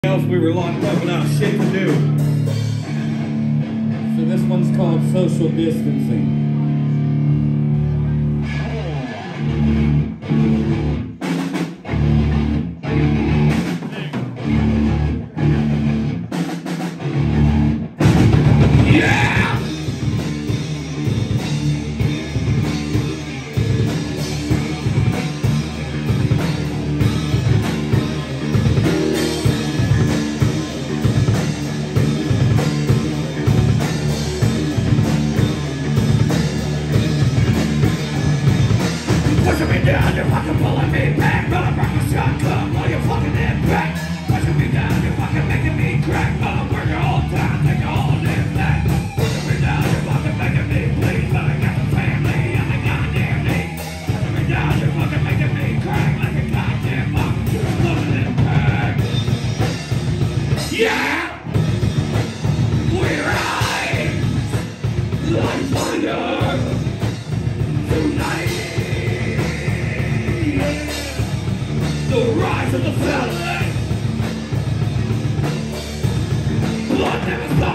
else we were locked up without shit to do. So this one's called Social Distancing. Pushing me down, you're fucking pulling me back. Motherfucker, shotgun while you're fucking impact. Pushing me down, you're fucking making me crack. Motherfucker, all time, take all this back. Pushing me down, you're fucking making me bleed. But I got the family and the goddamn need. Pushing me down, you're fucking making me crack like a goddamn monkey. You're floating in back. Yeah! We're eyes like thunder tonight. The rise of the felon. Blood never stops.